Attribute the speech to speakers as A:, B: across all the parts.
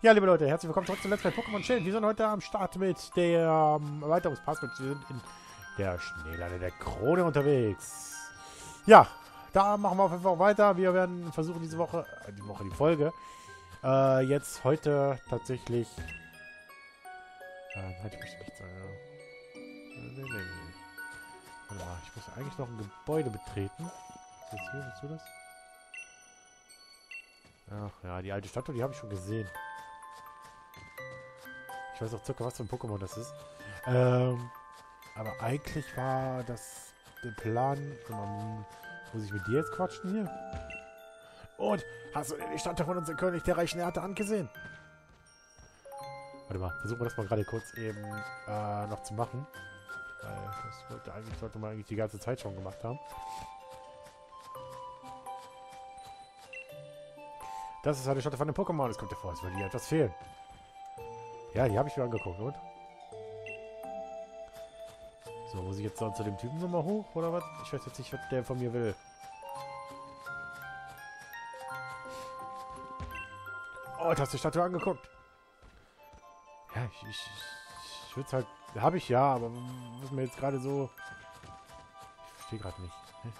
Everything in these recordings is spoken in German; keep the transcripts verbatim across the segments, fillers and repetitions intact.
A: Ja, liebe Leute, herzlich willkommen zurück zu Let's Play Pokémon Schild. Wir sind heute am Start mit der ähm, Erweiterungspass. Wir sind in der Schneelande der Krone unterwegs. Ja, da machen wir auf jeden Fall weiter. Wir werden versuchen diese Woche, äh, die Woche, die Folge, äh, jetzt heute tatsächlich... Äh, halt, ich möchte nicht sagen, ja. Nee, nee, nee. Warte mal, ich muss eigentlich noch ein Gebäude betreten. Ist das hier? Siehst du das? Ach ja, die alte Statue, die habe ich schon gesehen. Ich weiß auch circa, was für ein Pokémon das ist. Ähm, aber eigentlich war das der Plan... Um, muss ich mit dir jetzt quatschen hier? Und, hast du die Statue von unserem König der reichen Erde angesehen? Warte mal, versuchen wir das mal gerade kurz eben äh, noch zu machen. Weil das wollte eigentlich, sollte man eigentlich die ganze Zeit schon gemacht haben. Das ist eine Statue von einem Pokémon. Es kommt dir vor, als würde dir etwas fehlen. Ja, die habe ich mir angeguckt, und? So, muss ich jetzt dann zu dem Typen nochmal hoch, oder was? Ich weiß jetzt nicht, was der von mir will. Oh, du hast die Statue angeguckt. Ja, ich, ich, ich, ich würde es halt... Habe ich ja, aber was mir jetzt gerade so... Ich verstehe gerade nicht. Hä?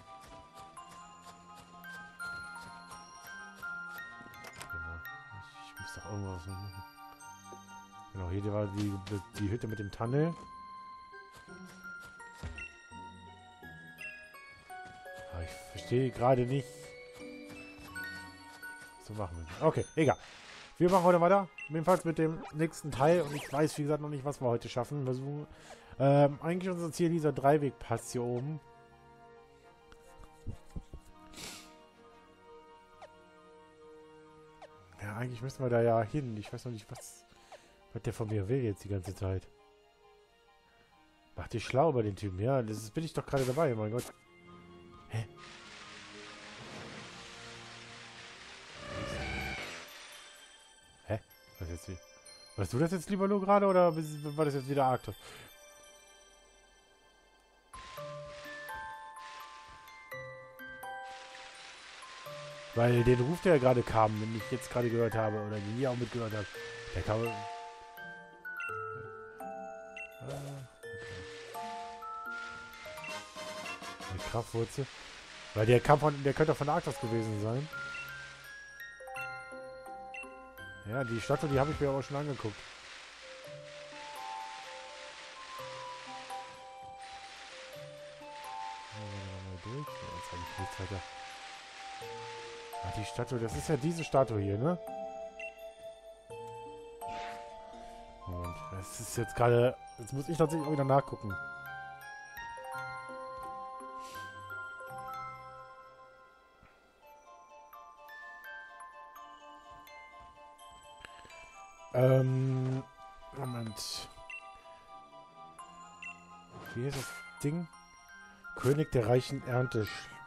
A: Ich muss doch irgendwas machen. Genau, hier war die, die Hütte mit dem Tunnel. Aber ich verstehe gerade nicht. So machen wir nicht. Okay, egal. Wir machen heute weiter. Jedenfalls mit dem nächsten Teil. Und ich weiß, wie gesagt, noch nicht, was wir heute schaffen. Wir versuchen, ähm, eigentlich ist unser Ziel dieser Dreiwegpass hier oben. Ja, eigentlich müssen wir da ja hin. Ich weiß noch nicht, was... Was der von mir will jetzt die ganze Zeit. Mach dich schlau bei den Typen. Ja, das ist, bin ich doch gerade dabei. Mein Gott. Hä? Hä? Was jetzt wie? Warst du das jetzt lieber nur gerade oder war das jetzt wieder Arktos? Weil den Ruf, der gerade kam, den ich jetzt gerade gehört habe oder den ihr auch mitgehört habt, der kam... Kraftwurzel. Weil der kam von, der könnte von Arktos gewesen sein. Ja, die Statue, die habe ich mir aber schon angeguckt. Mal durch. Jetzt habe ich nichts weiter. Ah, die Statue, das ist ja diese Statue hier, ne? Und das ist jetzt gerade... Jetzt muss ich tatsächlich auch wieder nachgucken. Ähm, Moment. Wie ist das Ding? König der reichen Ernte.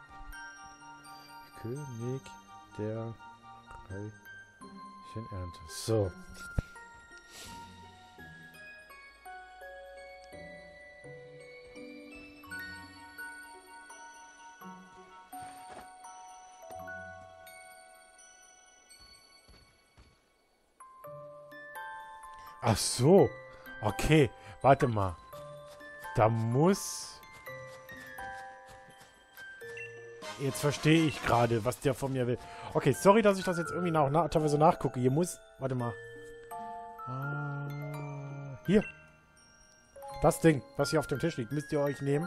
A: König der reichen Ernte. So. Ach so. Okay. Warte mal. Da muss... Jetzt verstehe ich gerade, was der von mir will. Okay, sorry, dass ich das jetzt irgendwie nach, nach, teilweise nachgucke. Hier muss... Warte mal. Ah, hier. Das Ding, was hier auf dem Tisch liegt, müsst ihr euch nehmen.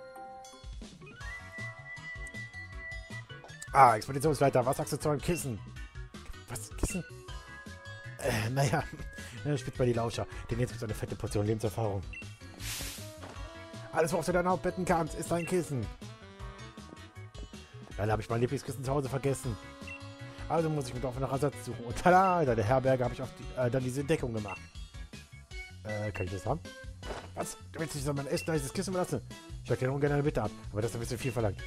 A: Ah, Expeditionsleiter, was sagst du zu einem Kissen? Was? Kissen? Äh, naja... Spitz bei die Lauscher. Denn jetzt gibt es eine fette Portion Lebenserfahrung. Alles, worauf du dein Haupt betten kannst, ist dein Kissen. Leider habe ich mein Lieblingskissen zu Hause vergessen. Also muss ich mir doch nach Ersatz suchen. Und tada, in der Herberge habe ich auf die, äh, dann diese Entdeckung gemacht. Äh, kann ich das haben? Was? Du willst nicht so mein echt nices Kissen belassen? Ich erkläre ungern eine Bitte ab, aber das ist ein bisschen viel verlangt.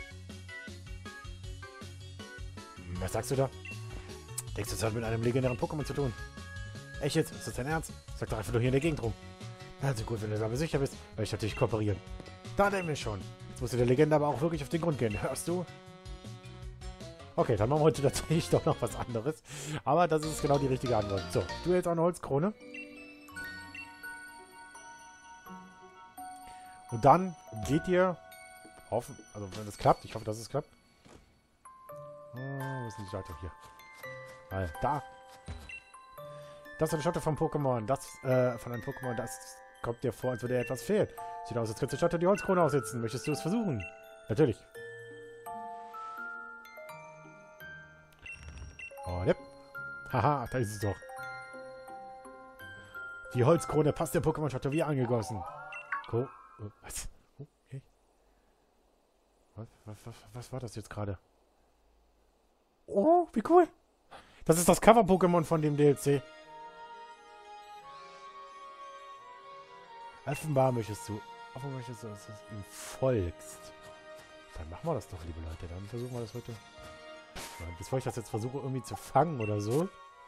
A: Hm, was sagst du da? Denkst du, das hat mit einem legendären Pokémon zu tun? Echt jetzt? Ist das dein Ernst? Sag doch einfach nur hier in der Gegend rum. Also gut, wenn du aber sicher bist, werde ich natürlich kooperieren. Da nehmen wir schon. Jetzt musst du der Legende aber auch wirklich auf den Grund gehen. Hörst du? Okay, dann machen wir heute tatsächlich doch noch was anderes. Aber das ist genau die richtige Antwort. So, du hältst auch eine Holzkrone. Und dann geht ihr, hoffen, also wenn das klappt, ich hoffe, dass es klappt. Oh, wo ist denn die Schaltung hier? Weil, da. Das ist eine Schotte vom Pokémon. Das, äh, von einem Pokémon, das kommt dir vor, als würde dir etwas fehlen. Sieht aus, als könnte Schotte die Holzkrone aussitzen. Möchtest du es versuchen? Natürlich. Oh, ne. Haha, da ist es doch. Die Holzkrone passt der Pokémon-Schotte wie angegossen. Cool. Was? Okay. Was, was, was, was war das jetzt gerade? Oh, wie cool. Das ist das Cover-Pokémon von dem D L C. Offenbar möchtest du, offenbar möchtest du, dass du ihm folgst. Dann machen wir das doch, liebe Leute. Dann versuchen wir das heute. Ja, bevor ich das jetzt versuche, irgendwie zu fangen oder so,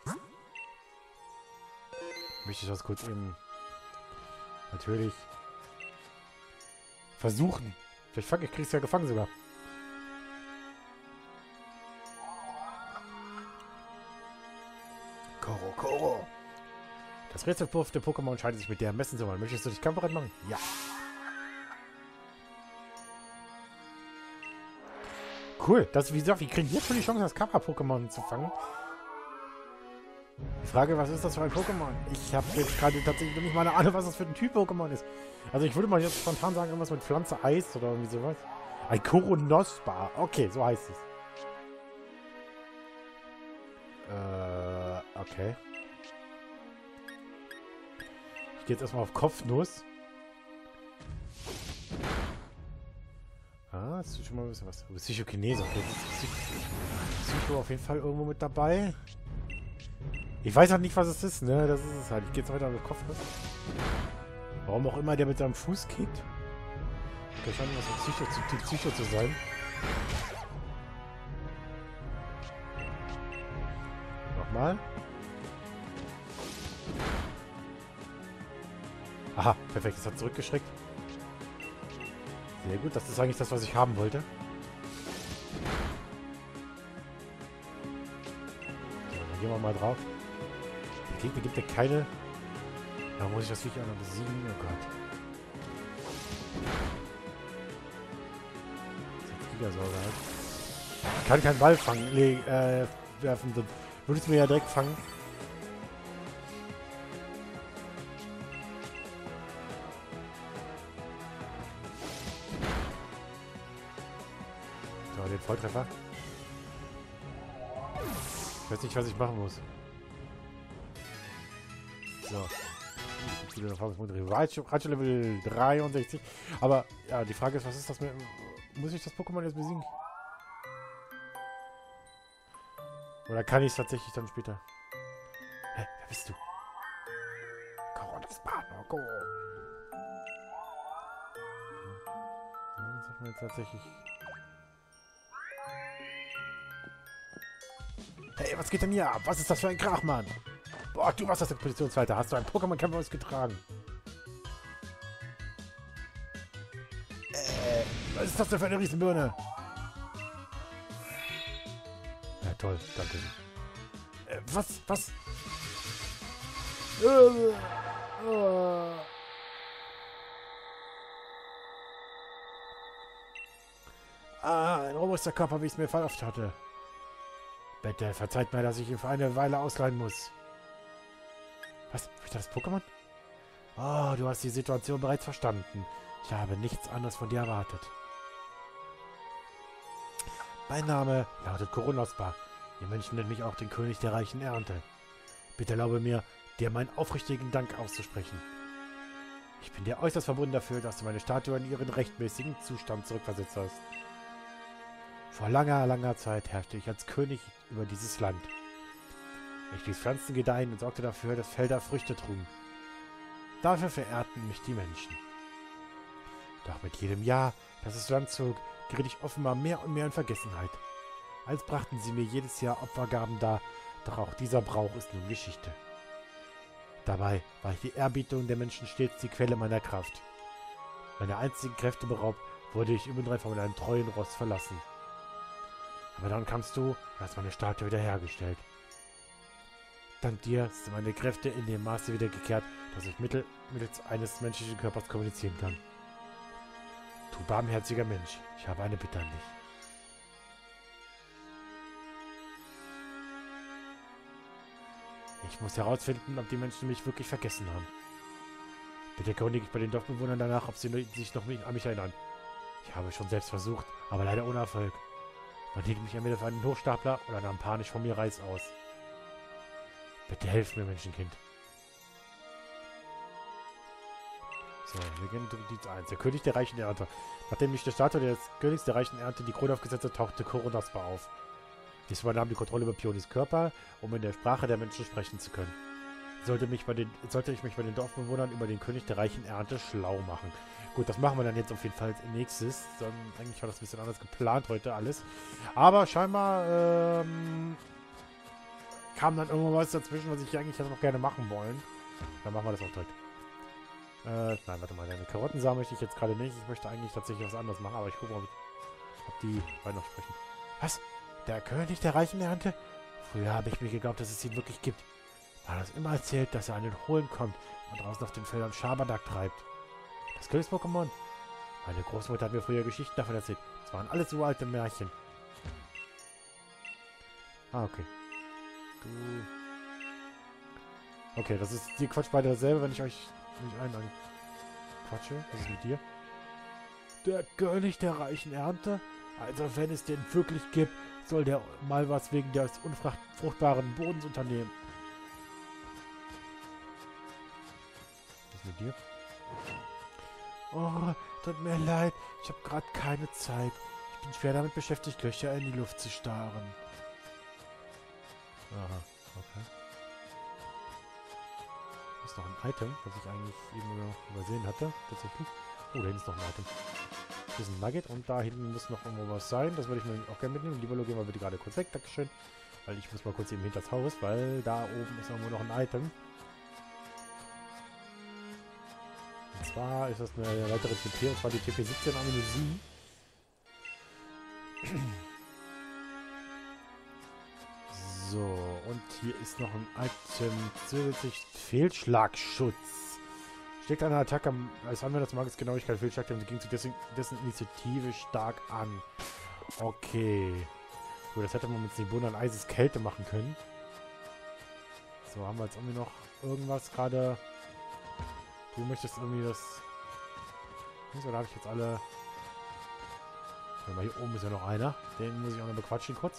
A: möchte ich das kurz eben natürlich versuchen. Vielleicht fange ich, krieg's ja gefangen sogar. Koro, Koro. Das Rätselwurf der Pokémon scheint sich mit der messen zu wollen. Möchtest du dich kampfbereit machen? Ja. Cool. Das, wie gesagt, wir kriegen jetzt schon die Chance, das Kappa-Pokémon zu fangen. Die Frage, was ist das für ein Pokémon? Ich habe jetzt gerade tatsächlich noch nicht mal eine Ahnung, was das für ein Typ Pokémon ist. Also ich würde mal jetzt spontan sagen, irgendwas mit Pflanze, Eis oder irgendwie sowas. Ein Koronospa. Okay, so heißt es. Äh, okay. Ich gehe jetzt erstmal auf Kopfnuss. Ah, das ist schon mal ein bisschen was. Psychokinese, okay. Psycho auf jeden Fall irgendwo mit dabei. Ich weiß halt nicht, was es ist, ne? Das ist es halt. Ich gehe jetzt weiter auf Kopfnuss. Warum auch immer der mit seinem Fuß kickt. Das scheint was mit Psycho zu, Psycho zu sein. Nochmal. Aha, perfekt. Das hat zurückgeschreckt. Sehr gut. Das ist eigentlich das, was ich haben wollte. So, dann gehen wir mal drauf. Der Gegner gibt ja keine... Da muss ich das Viech auch noch besiegen. Oh Gott. Gigasauger halt. Ich kann keinen Ball fangen, nee, äh, werfen. Dann würdest du mir ja direkt fangen. So, den Volltreffer. Ich weiß nicht, was ich machen muss. So. Raichu Level dreiundsechzig. Aber, ja, die Frage ist, was ist das mit... Muss ich das Pokémon jetzt besiegen? Oder kann ich es tatsächlich dann später? Hä, wer bist du? Koronospa, go! Dann sagen wir jetzt tatsächlich... Hey, was geht denn hier ab? Was ist das für ein Krach, Mann? Boah, du warst das der Positionsleiter. Hast du einen Pokémon-Kämpfer ausgetragen? Äh, was ist das denn für eine Riesenbirne? Ja, toll. Danke. Äh, was? Was? Äh, äh. Ah, ein robuster Körper, wie ich es mir verhofft hatte. Bitte, verzeiht mir, dass ich ihn für eine Weile ausleihen muss. Was? Ist das Pokémon? Oh, du hast die Situation bereits verstanden. Ich habe nichts anderes von dir erwartet. Mein Name lautet Koronospa. Ihr Menschen nennt mich auch den König der reichen Ernte. Bitte erlaube mir, dir meinen aufrichtigen Dank auszusprechen. Ich bin dir äußerst verbunden dafür, dass du meine Statue in ihren rechtmäßigen Zustand zurückversetzt hast. Vor langer, langer Zeit herrschte ich als König über dieses Land. Ich ließ Pflanzen gedeihen und sorgte dafür, dass Felder Früchte trugen. Dafür verehrten mich die Menschen. Doch mit jedem Jahr, das das Land zog, geriet ich offenbar mehr und mehr in Vergessenheit. Als brachten sie mir jedes Jahr Opfergaben dar, doch auch dieser Brauch ist nun Geschichte. Dabei war ich die Ehrbietung der Menschen stets die Quelle meiner Kraft. Meine einzigen Kräfte beraubt, wurde ich überall von meinem treuen Ross verlassen. Aber dann kamst du und hast meine Statue wiederhergestellt. Dank dir sind meine Kräfte in dem Maße wiedergekehrt, dass ich mittel, mittels eines menschlichen Körpers kommunizieren kann. Du barmherziger Mensch, ich habe eine Bitte an dich. Ich muss herausfinden, ob die Menschen mich wirklich vergessen haben. Bitte erkundige ich bei den Dorfbewohnern danach, ob sie sich noch an mich erinnern. Ich habe schon selbst versucht, aber leider ohne Erfolg. Man hielt mich entweder für einen Hochstapler oder nahm panisch von mir Reis aus. Bitte helf mir, Menschenkind. So, wir gehen Notiz eins. Der König der reichen Ernte. Nachdem nicht der Statue des Königs der reichen Ernte die Krone aufgesetzt hat, tauchte Koronaspa auf. Dies übernahm die Kontrolle über Pionis Körper, um in der Sprache der Menschen sprechen zu können. Sollte, mich bei den, sollte ich mich bei den Dorfbewohnern über den König der reichen Ernte schlau machen. Gut, das machen wir dann jetzt auf jeden Fall als nächstes. Dann, eigentlich war das ein bisschen anders geplant heute alles. Aber scheinbar ähm, kam dann irgendwo was dazwischen, was ich eigentlich noch gerne machen wollen. Dann machen wir das auch direkt. Äh, nein, warte mal, deine Karottensamen möchte ich jetzt gerade nicht. Ich möchte eigentlich tatsächlich was anderes machen, aber ich gucke mal, ob die beiden noch sprechen. Was? Der König der reichen Ernte? Früher habe ich mir geglaubt, dass es ihn wirklich gibt. Man hat immer erzählt, dass er an den Holen kommt und draußen auf den Feldern Schabernack treibt. Das Königs-Pokémon? Meine Großmutter hat mir früher Geschichten davon erzählt. Es waren alles so alte Märchen. Ah, okay. Du... Okay, das ist... Die quatscht beide dasselbe, wenn ich euch nicht einen an quatsche. Was ist mit dir? Der König der reichen Ernte? Also wenn es den wirklich gibt, soll der mal was wegen des unfruchtbaren Bodens unternehmen. Was ist mit dir? Oh, tut mir leid. Ich habe gerade keine Zeit. Ich bin schwer damit beschäftigt, Löcher in die Luft zu starren. Aha, okay. Das ist noch ein Item, was ich eigentlich eben noch übersehen hatte. Tatsächlich. Oh, da hinten ist noch ein Item. Hier ist ein Nugget und da hinten muss noch irgendwo was sein. Das würde ich mir auch gerne mitnehmen. Lieber gehen wir bitte gerade kurz weg. Dankeschön. Weil ich muss mal kurz eben hinter das Haus, weil da oben ist irgendwo noch ein Item. Und zwar ist das eine weitere T P, und zwar die T P siebzehn Amnesie. So, und hier ist noch ein Item. Zusätzlich Fehlschlagschutz. Steckt eine Attacke als Anwender des Magers Genauigkeit Fehlschlag, dem ging zu dessen, dessen Initiative stark an. Okay. Gut, das hätte man mit Sibuna an Eises Kälte machen können. So, haben wir jetzt irgendwie noch irgendwas gerade. Du möchtest irgendwie das... So, da habe ich jetzt alle... Warte mal, hier oben ist ja noch einer. Den muss ich auch noch bequatschen kurz.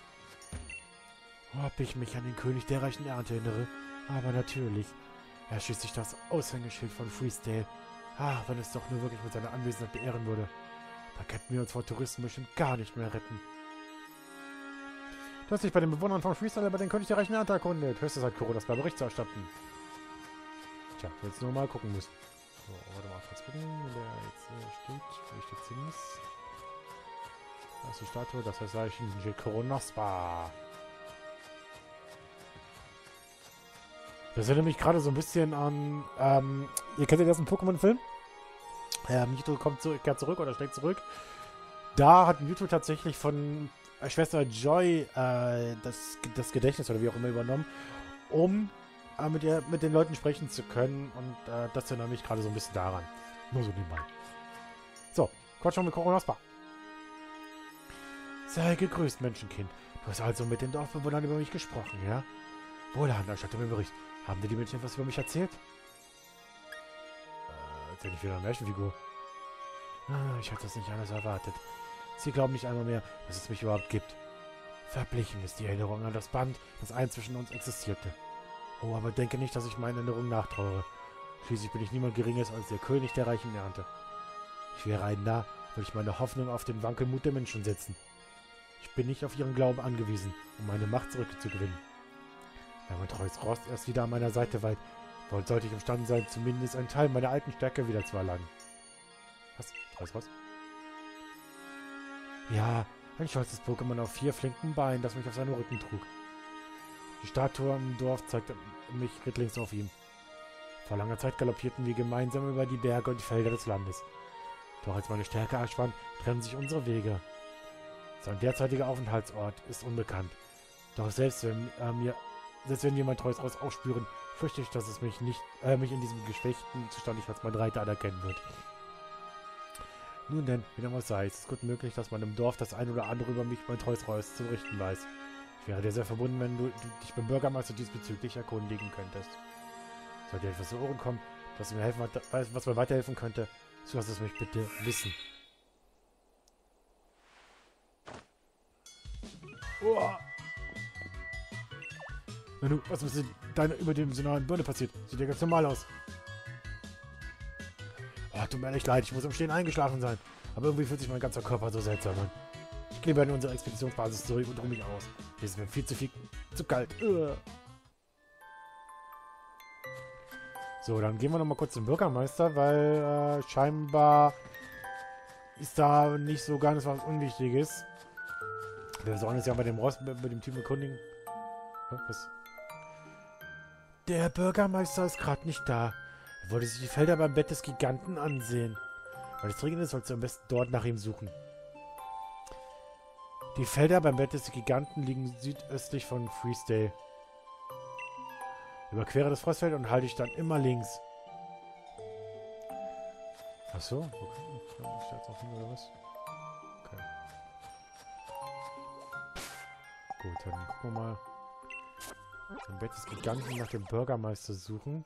A: Ob ich mich an den König der reichen Ernte erinnere? Aber natürlich. Er ist schließlich das Aushängeschild von Freesdale. Ah, wenn es doch nur wirklich mit seiner Anwesenheit beehren würde. Da könnten wir uns vor Touristen bestimmt gar nicht mehr retten. Du hast dich bei den Bewohnern von Freesdale über den König der reichen Ernte erkundet. Höchste Zeit, Kuro, das bei Bericht zu erstatten. Tja, jetzt nur mal gucken müssen. So, warte mal, kurz gucken, wenn der jetzt äh, steht. Wo steht Zins? Da ist die Statue, das heißt, da ist ein Koronospa. Das erinnert mich gerade so ein bisschen an, ähm, ihr kennt ja das im Pokémon-Film? Ja, Mewtwo kommt zurück, kehrt zurück oder schlägt zurück. Da hat Mewtwo tatsächlich von äh, Schwester Joy äh, das, das Gedächtnis oder wie auch immer übernommen, um äh, mit, ihr, mit den Leuten sprechen zu können. Und äh, das erinnert mich gerade so ein bisschen daran. Nur so nebenbei. So, Quatsch schon mit Koronospa. Sei gegrüßt, Menschenkind. Du hast also mit den Dorfbewohnern über mich gesprochen, ja? Wohlhand, erstatte mir Bericht. Haben dir die Mädchen was über mich erzählt? Äh, erzähl ich wieder eine Märchenfigur. Ah, ich hatte das nicht anders erwartet. Sie glauben nicht einmal mehr, dass es mich überhaupt gibt. Verblichen ist die Erinnerung an das Band, das einst zwischen uns existierte. Oh, aber denke nicht, dass ich meinen Erinnerungen nachtrauere. Schließlich bin ich niemand Geringes als der König der reichen Ernte. Ich wäre ein Narr, würde ich meine Hoffnung auf den Wankelmut der Menschen setzen. Ich bin nicht auf ihren Glauben angewiesen, um meine Macht zurückzugewinnen. Wenn mein treues Rost erst wieder an meiner Seite weilt, sollte ich imstande sein, zumindest einen Teil meiner alten Stärke wieder zu erlangen. Was? Treues Rost? Ja, ein stolzes Pokémon auf vier flinken Beinen, das mich auf seinem Rücken trug. Die Statue im Dorf zeigte mich rittlings auf ihm. Vor langer Zeit galoppierten wir gemeinsam über die Berge und die Felder des Landes. Doch als meine Stärke erschwand, trennen sich unsere Wege. Sein derzeitiger Aufenthaltsort ist unbekannt. Doch selbst wenn äh, mir, selbst wenn wir mein treues Haus aufspüren, fürchte ich, dass es mich nicht, äh, mich in diesem geschwächten Zustand nicht als mein Reiter anerkennen wird. Nun denn, wie dem auch sei, ist es gut möglich, dass man im Dorf das ein oder andere über mich, mein treues Haus, zu berichten weiß. Ich wäre dir sehr verbunden, wenn du, du dich beim Bürgermeister diesbezüglich erkundigen könntest. Sollte dir etwas zu Ohren kommen, das mir helfen, was mir weiterhelfen könnte, so lass es mich bitte wissen. Oh. Nanu, was ist mit deiner überdimensionalen Birne passiert? Sieht ja ganz normal aus. Oh, tut mir echt leid, ich muss im Stehen eingeschlafen sein. Aber irgendwie fühlt sich mein ganzer Körper so seltsam an. Ich gehe lieber in unsere Expeditionsbasis zurück und ruhe mich aus. Hier ist mir viel zu viel, zu kalt. Ugh. So, dann gehen wir nochmal kurz zum Bürgermeister, weil äh, scheinbar ist da nicht so ganz was Unwichtiges. Wir sollen uns ja bei dem Ross, bei dem Team erkundigen. Was? Der Bürgermeister ist gerade nicht da. Er wollte sich die Felder beim Bett des Giganten ansehen. Weil es dringend ist, sollst du am besten dort nach ihm suchen. Die Felder beim Bett des Giganten liegen südöstlich von Freesdale. Überquere das Frostfeld und halte dich dann immer links. Achso, okay. Ich jetzt auch hin, oder was? Okay. Gut, dann gucken wir mal. Im Bett des Giganten nach dem Bürgermeister suchen.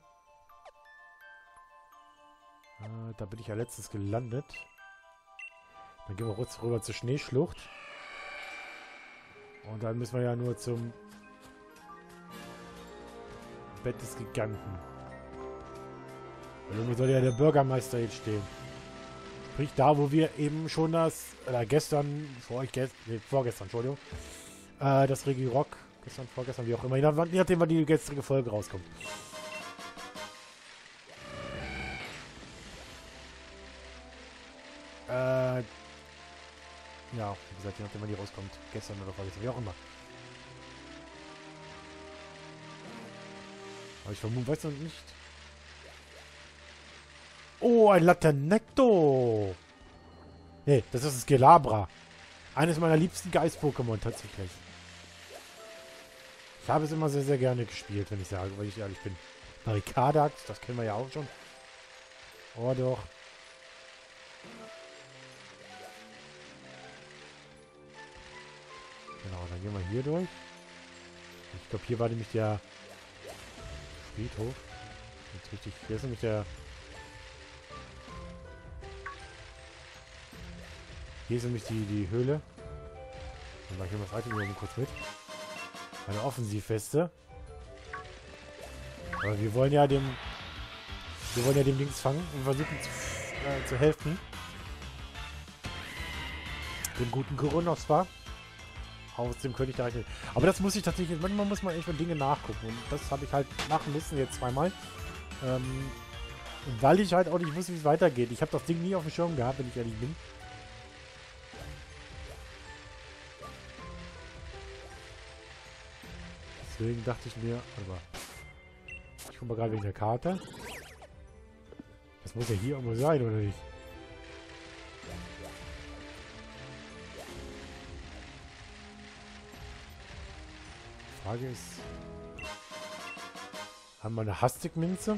A: Äh, da bin ich ja letztens gelandet. Dann gehen wir kurz rüber zur Schneeschlucht. Und dann müssen wir ja nur zum Bett des Giganten. Weil irgendwo soll ja der Bürgermeister jetzt stehen. Sprich, da wo wir eben schon das, oder gestern, vor euch, gest, nee, vorgestern, Entschuldigung, äh, das Regi Rock, gestern, vorgestern, wie auch immer, je nachdem, wann die gestrige Folge rauskommt. Äh, ja, wie gesagt, je nachdem, wann die rauskommt, gestern oder vorgestern, wie auch immer. Aber ich vermute, weiß noch nicht. Oh, ein Laternecto! Nee, das ist das Gelabra. Eines meiner liebsten Geist-Pokémon, tatsächlich. Ich habe es immer sehr, sehr gerne gespielt, wenn ich sage, weil ich ehrlich bin. Barrikadax, das kennen wir ja auch schon. Oh, doch. Genau, dann gehen wir hier durch. Ich glaube, hier war nämlich der Friedhof. Jetzt richtig. Hier ist nämlich der... Hier ist nämlich die, die Höhle. Dann mache ich hier das Item hier oben kurz mit. Eine Offensivweste. Aber wir wollen ja dem... Wir wollen ja dem Dings fangen und versuchen zu, äh, zu helfen. Dem guten Koronos war. Aus dem König der Reiche. Aber das muss ich tatsächlich... Manchmal muss man echt von Dinge nachgucken. Und das habe ich halt machen müssen jetzt zweimal. Ähm, weil ich halt auch nicht wusste, wie es weitergeht. Ich habe das Ding nie auf dem Schirm gehabt, wenn ich ehrlich bin. Deswegen dachte ich mir... Aber ich gucke mal gerade wegen der Karte. Das muss ja hier irgendwo sein, oder nicht? Die Frage ist... Haben wir eine Hastigminze?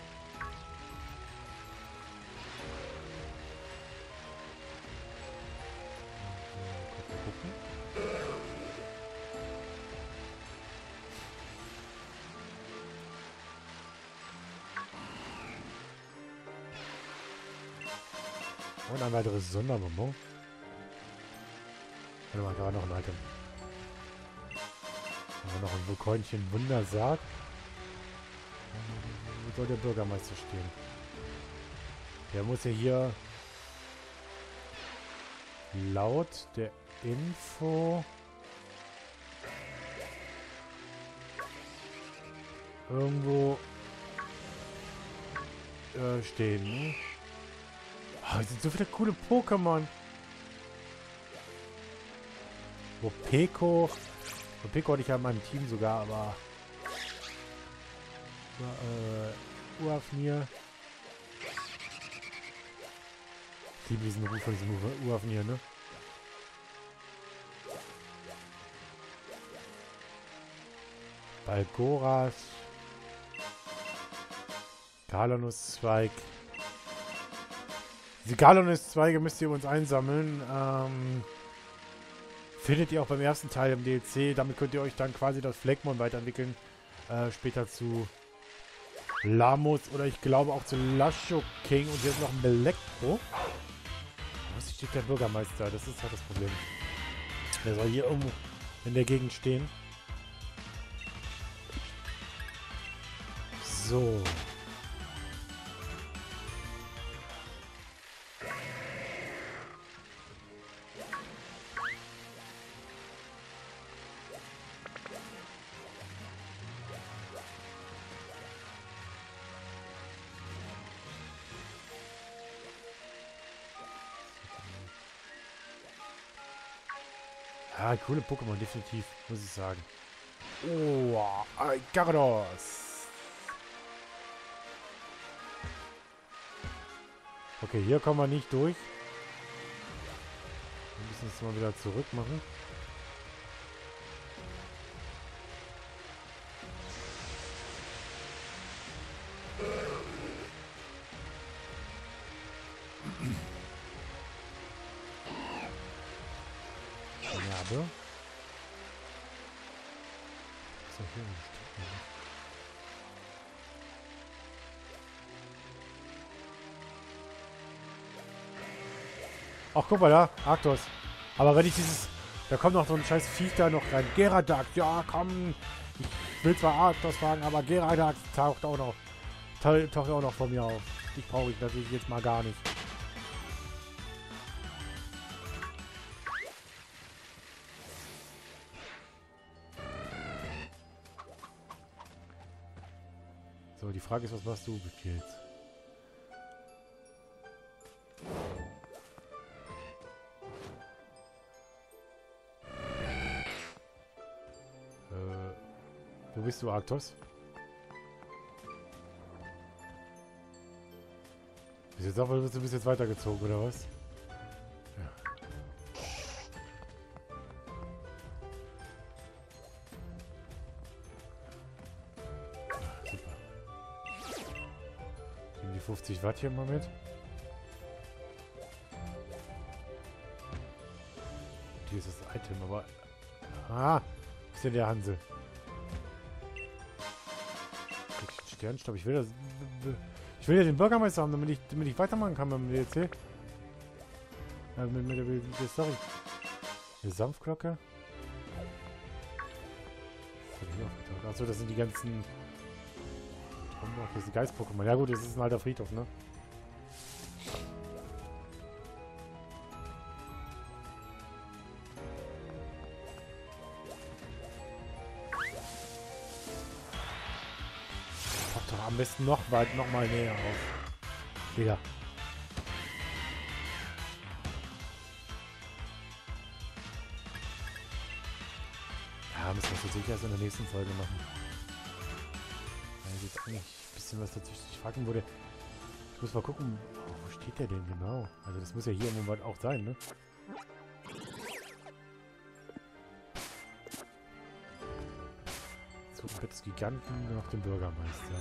A: Und ein weiteres Sonderbonbon. Warte mal, da war noch ein Item. Da war noch ein Vulkanchen Wundersarg. Wo soll der Bürgermeister stehen? Der muss ja hier laut der Info irgendwo äh, stehen, ne? Oh, es sind so viele coole Pokémon. Wo Peko. Wo Peko hatte ich ja in meinem Team sogar, aber. Äh, Uafnir. Ich liebe diesen Ruf von diesem Uafnir, ne? Algoras. Galanuszweig. Die Galanuszweige müsst ihr uns einsammeln. Ähm, findet ihr auch beim ersten Teil im D L C. Damit könnt ihr euch dann quasi das Phlegmon weiterentwickeln. Äh, später zu Lamos oder ich glaube auch zu Lasho King. Und hier ist noch ein Elektro. Wo steht der Bürgermeister? Das ist halt das Problem. Der soll hier irgendwo in der Gegend stehen. So. Ja, coole Pokémon, definitiv, muss ich sagen. Oh, Gyarados. Okay, hier kommen wir nicht durch. Wir müssen es mal wieder zurück machen. So, hier ach, guck mal da, Arctos. Aber wenn ich dieses... Da kommt noch so ein scheiß Viech da noch rein. Gyarados, ja komm. Ich will zwar Arctos fragen, aber Gyarados taucht auch noch. Taucht auch noch von mir auf. Die brauche ich natürlich jetzt mal gar nicht. So, die Frage ist, was machst du jetzt? Äh, wo bist du, Arctos? Bist jetzt auch, du bist jetzt weitergezogen, oder was? Ja. fünfzig Watt hier im Moment. Hier ist das Item, aber... Ah! Ist ja der Hansel. Sternstaub. Ich will das... Ich will ja den Bürgermeister haben, damit ich, damit ich weitermachen kann beim D L C. Ja, mit, mit, mit, mit der Story. Eine Sanftglocke. Achso, das sind die ganzen... Das ist ein Geist-Pokémon. Ja gut, das ist ein alter Friedhof, ne? Mach doch am besten noch weit, noch mal näher auf. Digga. Ja, müssen wir das natürlich erst in der nächsten Folge machen. Jetzt eigentlich ein bisschen was dazwischen. Ich fragen würde, ich muss mal gucken, oh, wo steht der denn genau? Also das muss ja hier im Moment auch sein, ne? So, Bett des Giganten nach dem Bürgermeister.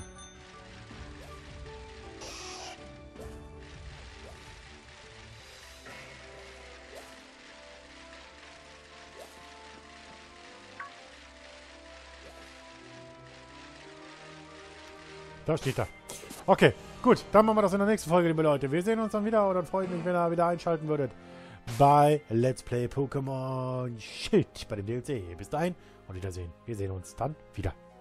A: Da steht er. Okay, gut. Dann machen wir das in der nächsten Folge, liebe Leute. Wir sehen uns dann wieder und dann freue ich mich, wenn ihr wieder einschalten würdet bei Let's Play Pokémon Schild bei dem D L C. Bis dahin und Wiedersehen. Wir sehen uns dann wieder.